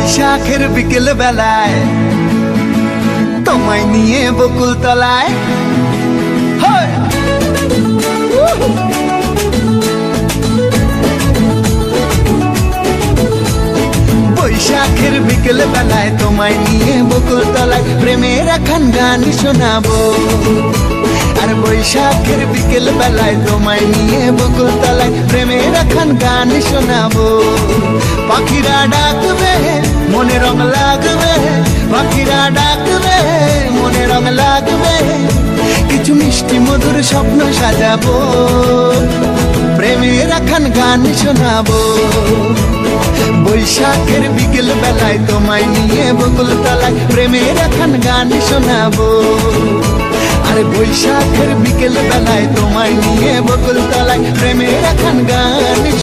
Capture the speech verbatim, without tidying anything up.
বৈশাখের বিকেল বেলায় তোমায় নিয়ে বকুল তলায়, বৈশাখের বিকেল বেলায় তোমায় নিয়ে বকুল তলায় প্রেমের এখন গান শোনাবো। আর বৈশাখের বিকেল বেলায় তোমায় নিয়ে বকুল তলায় প্রেমের এখন গান শোনাবো। পাখিরা ডাকবে মনে রং লাগবে, পাখিরা ডাকবে মনে রং লাগবে, কিছু মিষ্টি মধুর স্বপ্ন সাজাবো, প্রেমের এখন গান শোনাবো। বৈশাখের বিকেল বেলায় তোমায় নিয়ে বকুল তলায় প্রেমের এখন গান শোনাবো। আর বৈশাখের বিকেল বেলায় তোমায় নিয়ে বকুল তলায় প্রেমের এখন গান